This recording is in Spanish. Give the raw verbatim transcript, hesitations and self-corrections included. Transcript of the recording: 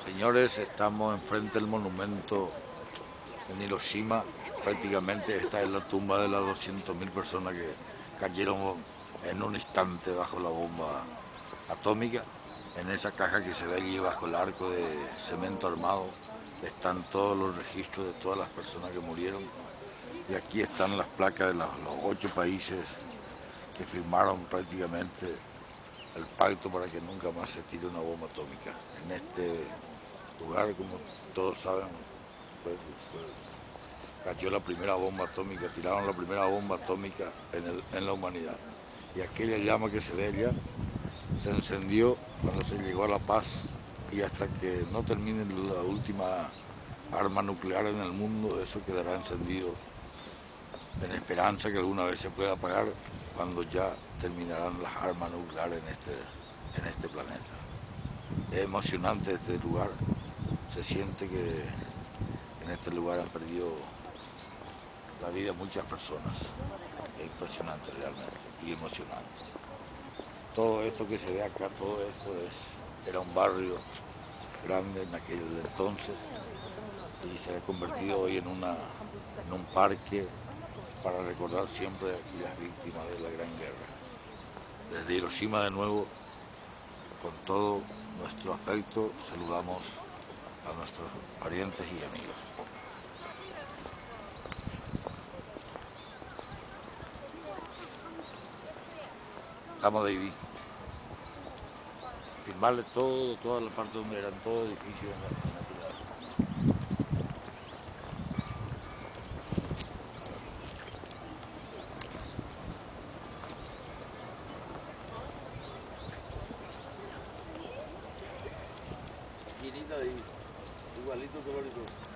Señores, estamos enfrente del monumento en Hiroshima. Prácticamente esta es la tumba de las doscientas mil personas que cayeron en un instante bajo la bomba atómica. En esa caja que se ve allí bajo el arco de cemento armado están todos los registros de todas las personas que murieron. Y aquí están las placas de los, los ocho países que firmaron prácticamente el pacto para que nunca más se tire una bomba atómica. En este lugar, como todos saben, pues, pues, cayó la primera bomba atómica, tiraron la primera bomba atómica en, el, en la humanidad. Y aquella llama que se ve allá se encendió cuando se llegó a la paz, y hasta que no termine la última arma nuclear en el mundo, eso quedará encendido en esperanza que alguna vez se pueda apagar cuando ya terminarán las armas nucleares en este, en este planeta. Es emocionante este lugar, se siente que en este lugar han perdido la vida muchas personas. Es impresionante realmente y emocionante. Todo esto que se ve acá, todo esto es, era un barrio grande en aquel entonces y se ha convertido hoy en, una, en un parque para recordar siempre a las víctimas de la Gran Guerra. Desde Hiroshima de nuevo, con todo nuestro afecto, saludamos a nuestros parientes y amigos. Estamos de ahí. Filmarle todo, toda la parte donde eran todos edificios en la, en la ciudad. Esquinita de ahí, igualito que lo